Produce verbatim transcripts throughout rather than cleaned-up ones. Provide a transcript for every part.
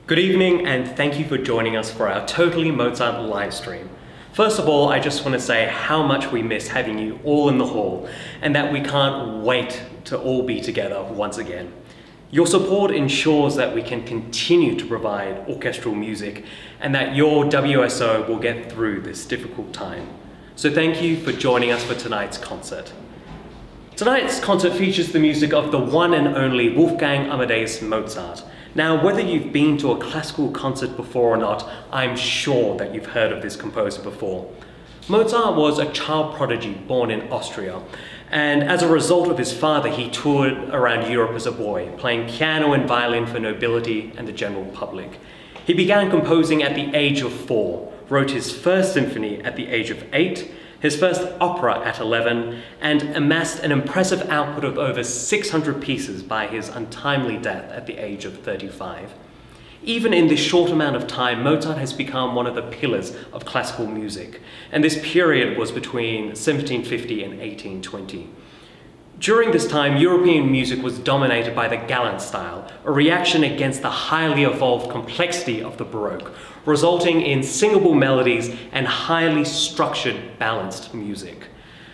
Good evening and thank you for joining us for our Totally Mozart live stream. First of all, I just want to say how much we miss having you all in the hall and that we can't wait to all be together once again. Your support ensures that we can continue to provide orchestral music and that your W S O will get through this difficult time. So thank you for joining us for tonight's concert. Tonight's concert features the music of the one and only Wolfgang Amadeus Mozart. Now, whether you've been to a classical concert before or not, I'm sure that you've heard of this composer before. Mozart was a child prodigy born in Austria, and as a result of his father, he toured around Europe as a boy, playing piano and violin for nobility and the general public. He began composing at the age of four, wrote his first symphony at the age of eight, his first opera at eleven, and amassed an impressive output of over six hundred pieces by his untimely death at the age of thirty-five. Even in this short amount of time, Mozart has become one of the pillars of classical music, and this period was between seventeen fifty and eighteen twenty. During this time, European music was dominated by the Gallant style, a reaction against the highly evolved complexity of the Baroque, resulting in singable melodies and highly structured, balanced music.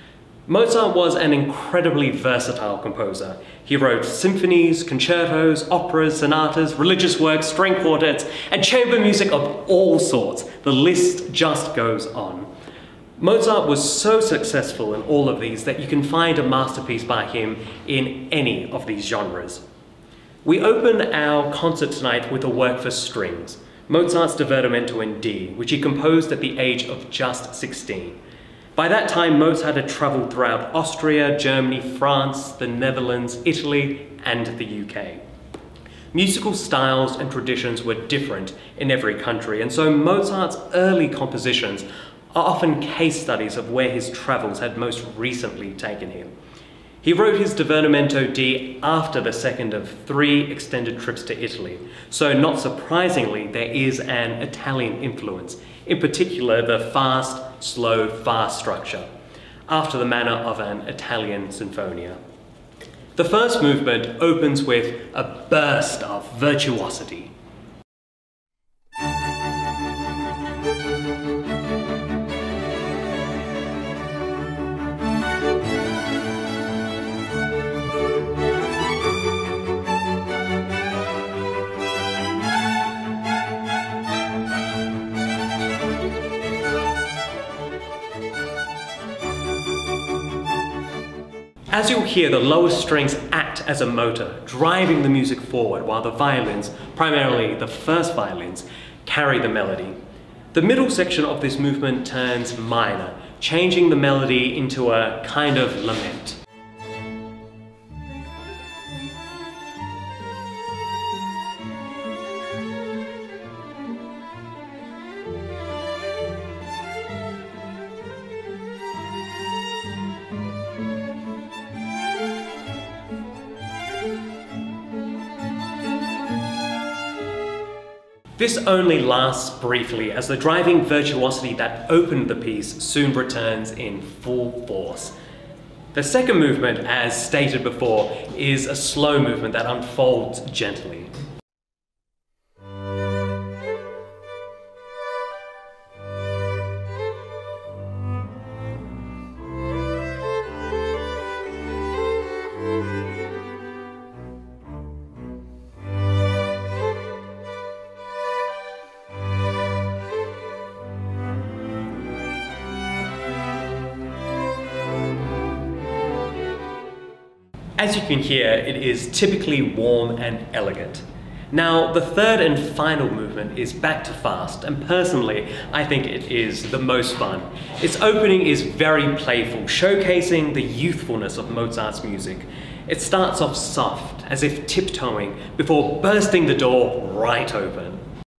Mozart was an incredibly versatile composer. He wrote symphonies, concertos, operas, sonatas, religious works, string quartets, and chamber music of all sorts. The list just goes on. Mozart was so successful in all of these that you can find a masterpiece by him in any of these genres. We open our concert tonight with a work for strings, Mozart's Divertimento in D, which he composed at the age of just sixteen. By that time, Mozart had traveled throughout Austria, Germany, France, the Netherlands, Italy, and the U K. Musical styles and traditions were different in every country, and so Mozart's early compositions are often case studies of where his travels had most recently taken him. He wrote his Divertimento D after the second of three extended trips to Italy, so not surprisingly, there is an Italian influence, in particular the fast, slow, fast structure, after the manner of an Italian sinfonia. The first movement opens with a burst of virtuosity. As you'll hear, the lower strings act as a motor, driving the music forward, while the violins, primarily the first violins, carry the melody. The middle section of this movement turns minor, changing the melody into a kind of lament. This only lasts briefly, as the driving virtuosity that opened the piece soon returns in full force. The second movement, as stated before, is a slow movement that unfolds gently. As you can hear, it is typically warm and elegant. Now, the third and final movement is back to fast, and personally, I think it is the most fun. Its opening is very playful, showcasing the youthfulness of Mozart's music. It starts off soft, as if tiptoeing, before bursting the door right open.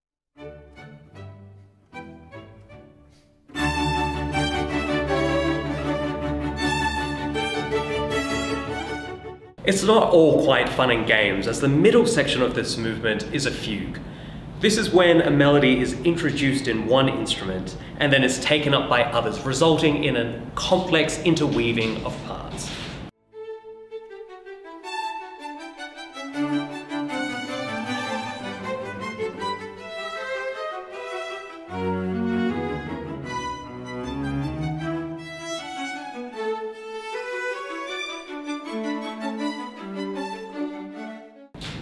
It's not all quite fun and games, as the middle section of this movement is a fugue. This is when a melody is introduced in one instrument and then is taken up by others, resulting in a complex interweaving of parts.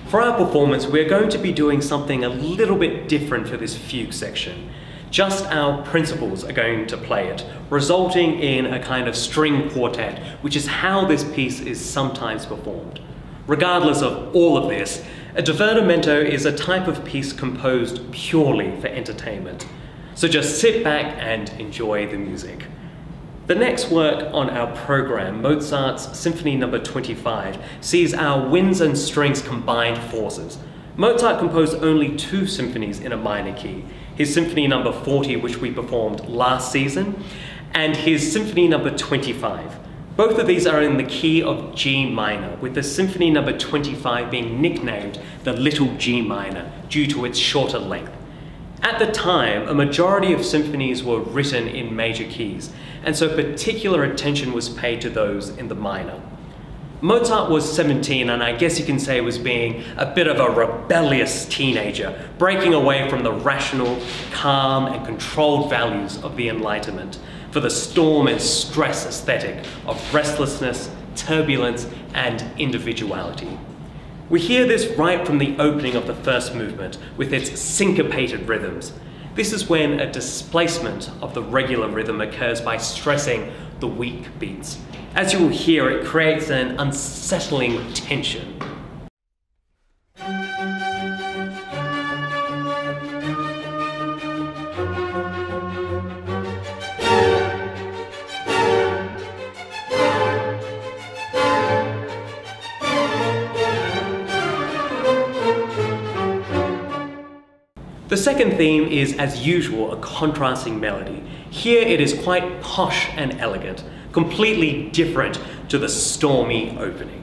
For our performance, we're going to be doing something a little bit different for this fugue section. Just our principals are going to play it, resulting in a kind of string quartet, which is how this piece is sometimes performed. Regardless of all of this, a divertimento is a type of piece composed purely for entertainment. So just sit back and enjoy the music. The next work on our program, Mozart's Symphony number twenty-five, sees our winds and strings combined forces. Mozart composed only two symphonies in a minor key, his Symphony number forty, which we performed last season, and his Symphony number twenty-five. Both of these are in the key of G minor, with the Symphony number twenty-five being nicknamed the Little G minor due to its shorter length. At the time, a majority of symphonies were written in major keys, and so particular attention was paid to those in the minor. Mozart was seventeen, and I guess you can say was being a bit of a rebellious teenager, breaking away from the rational, calm, and controlled values of the Enlightenment for the storm and stress aesthetic of restlessness, turbulence, and individuality. We hear this right from the opening of the first movement with its syncopated rhythms. This is when a displacement of the regular rhythm occurs by stressing the weak beats. As you will hear, it creates an unsettling tension. The second theme is, as usual, a contrasting melody. Here it is quite posh and elegant, completely different to the stormy opening.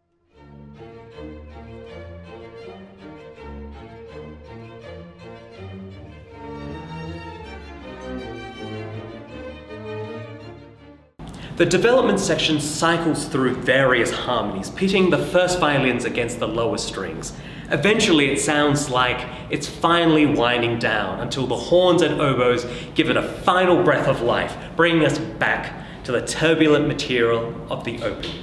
The development section cycles through various harmonies, pitting the first violins against the lower strings. Eventually it sounds like it's finally winding down until the horns and oboes give it a final breath of life, bringing us back to the turbulent material of the opening.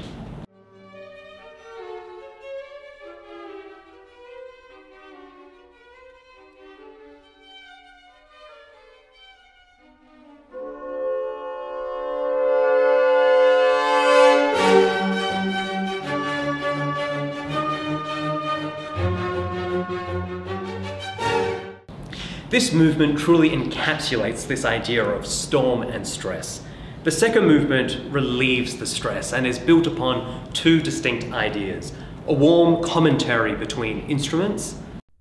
This movement truly encapsulates this idea of storm and stress. The second movement relieves the stress and is built upon two distinct ideas: a warm commentary between instruments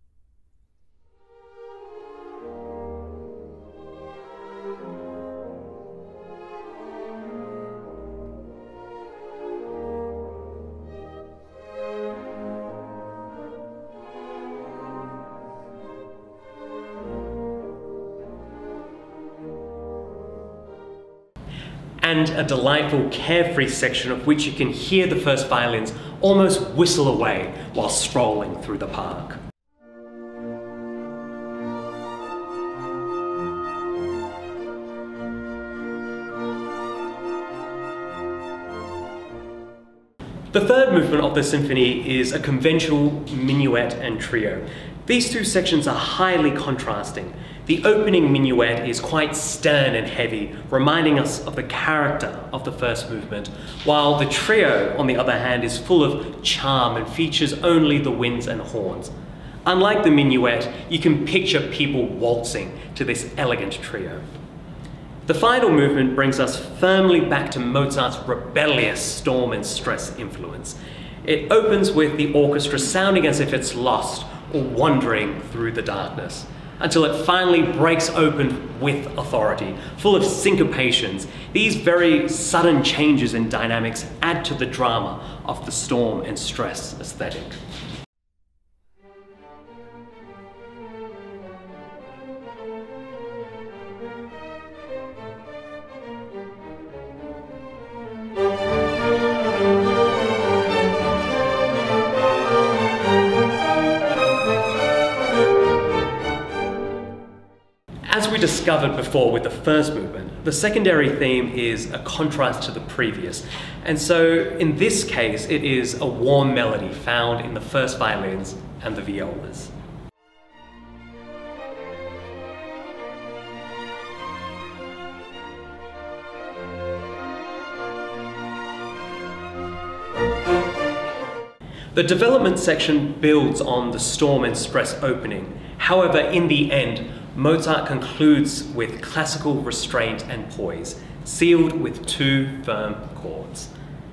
and a delightful, carefree section of which you can hear the first violins almost whistle away while strolling through the park. The third movement of the symphony is a conventional minuet and trio. These two sections are highly contrasting. The opening minuet is quite stern and heavy, reminding us of the character of the first movement, while the trio, on the other hand, is full of charm and features only the winds and horns. Unlike the minuet, you can picture people waltzing to this elegant trio. The final movement brings us firmly back to Mozart's rebellious storm and stress influence. It opens with the orchestra sounding as if it's lost or wandering through the darkness, until it finally breaks open with authority, full of syncopations. These very sudden changes in dynamics add to the drama of the storm and stress aesthetic. As we discovered before with the first movement, the secondary theme is a contrast to the previous. And so in this case, it is a warm melody found in the first violins and the violas. The development section builds on the storm and stress opening. However, in the end, Mozart concludes with classical restraint and poise, sealed with two firm chords.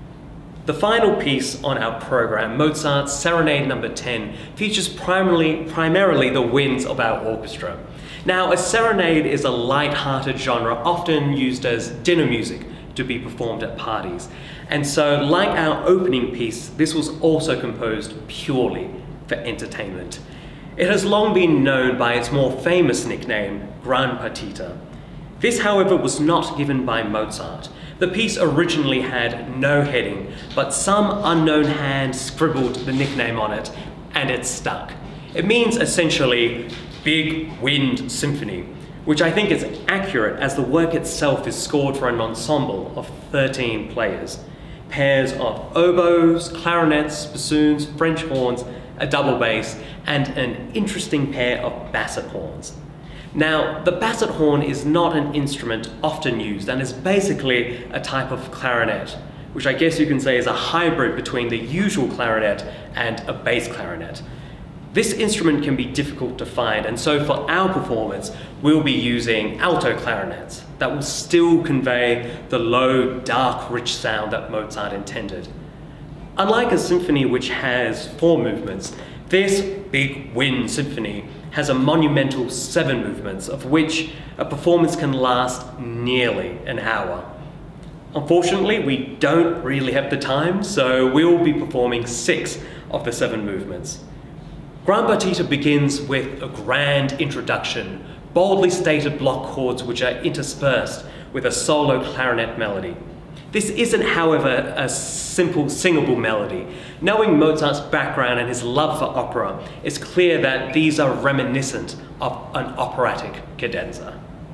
The final piece on our program, Mozart's Serenade number ten, features primarily, primarily the winds of our orchestra. Now, a serenade is a light-hearted genre often used as dinner music to be performed at parties. And so, like our opening piece, this was also composed purely for entertainment. It has long been known by its more famous nickname, Gran Partita. This, however, was not given by Mozart. The piece originally had no heading, but some unknown hand scribbled the nickname on it, and it stuck. It means essentially Big Wind Symphony, which I think is accurate as the work itself is scored for an ensemble of thirteen players. Pairs of oboes, clarinets, bassoons, French horns, a double bass, and an interesting pair of basset horns. Now, the basset horn is not an instrument often used and is basically a type of clarinet, which I guess you can say is a hybrid between the usual clarinet and a bass clarinet. This instrument can be difficult to find, and so for our performance, we'll be using alto clarinets that will still convey the low, dark, rich sound that Mozart intended. Unlike a symphony which has four movements, this Big Wind Symphony has a monumental seven movements, of which a performance can last nearly an hour. Unfortunately, we don't really have the time, so we'll be performing six of the seven movements. Gran Partita begins with a grand introduction, boldly stated block chords which are interspersed with a solo clarinet melody. This isn't, however, a simple singable melody. Knowing Mozart's background and his love for opera, it's clear that these are reminiscent of an operatic cadenza.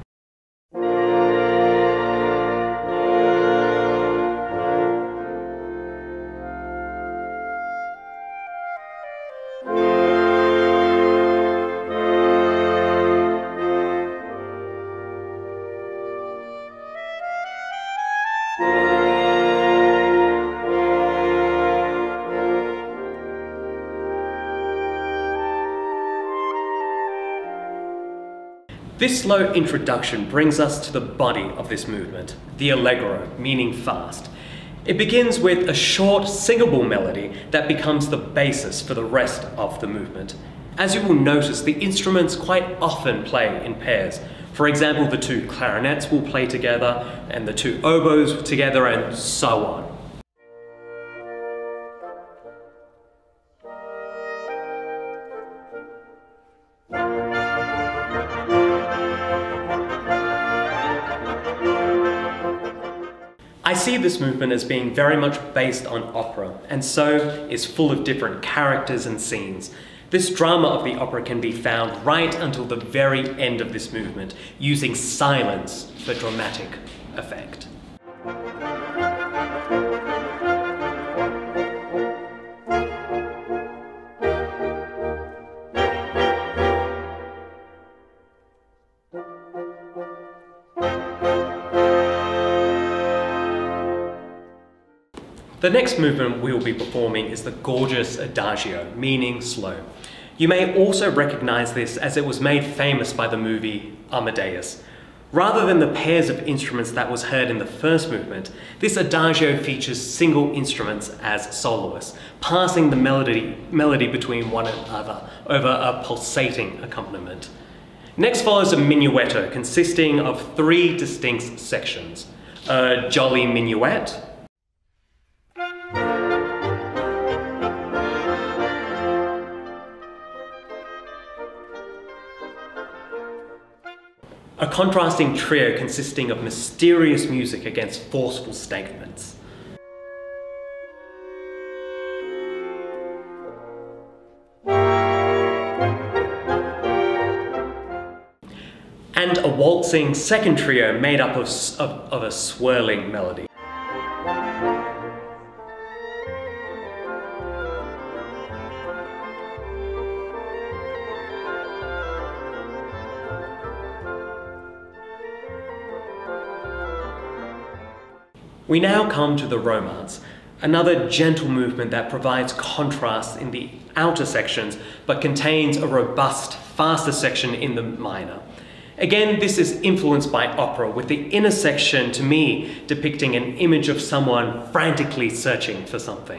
This slow introduction brings us to the body of this movement, the allegro, meaning fast. It begins with a short, singable melody that becomes the basis for the rest of the movement. As you will notice, the instruments quite often play in pairs. For example, the two clarinets will play together, and the two oboes together, and so on. I see this movement as being very much based on opera, and so is full of different characters and scenes. This drama of the opera can be found right until the very end of this movement, using silence for dramatic effect. The next movement we will be performing is the gorgeous Adagio, meaning slow. You may also recognize this as it was made famous by the movie Amadeus. Rather than the pairs of instruments that was heard in the first movement, this Adagio features single instruments as soloists, passing the melody, melody between one another over a pulsating accompaniment. Next follows a minuetto consisting of three distinct sections: a jolly minuet, a contrasting trio consisting of mysterious music against forceful statements, and a waltzing second trio made up of, of, of a swirling melody. We now come to the Romance, another gentle movement that provides contrast in the outer sections but contains a robust, faster section in the minor. Again, this is influenced by opera, with the inner section, to me, depicting an image of someone frantically searching for something.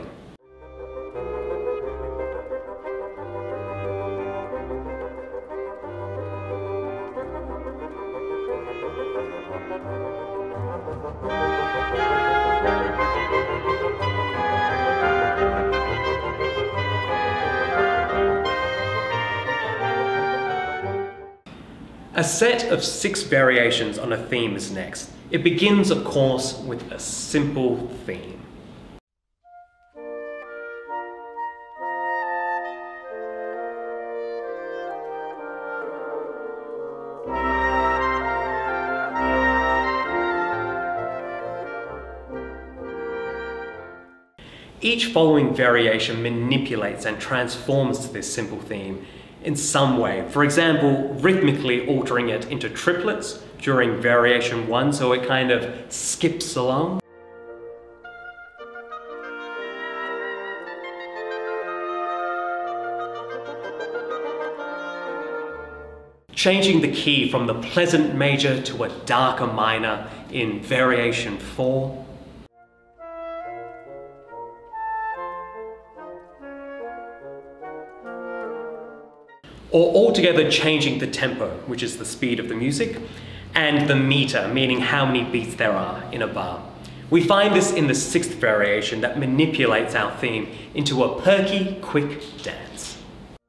A set of six variations on a theme is next. It begins, of course, with a simple theme. Each following variation manipulates and transforms this simple theme in some way. For example, rhythmically altering it into triplets during variation one, so it kind of skips along. Changing the key from the pleasant major to a darker minor in variation four. Or altogether changing the tempo, which is the speed of the music, and the meter, meaning how many beats there are in a bar. We find this in the sixth variation that manipulates our theme into a perky, quick dance.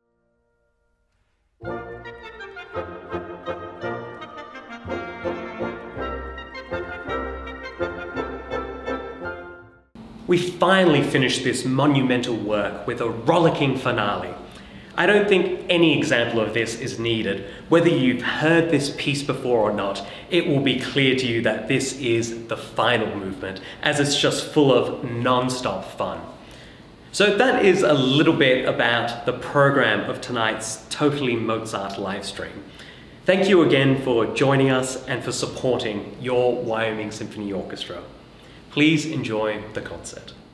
We finally finish this monumental work with a rollicking finale. I don't think any example of this is needed. Whether you've heard this piece before or not, it will be clear to you that this is the final movement, as it's just full of non-stop fun. So that is a little bit about the program of tonight's Totally Mozart livestream. Thank you again for joining us and for supporting your Wyoming Symphony Orchestra. Please enjoy the concert.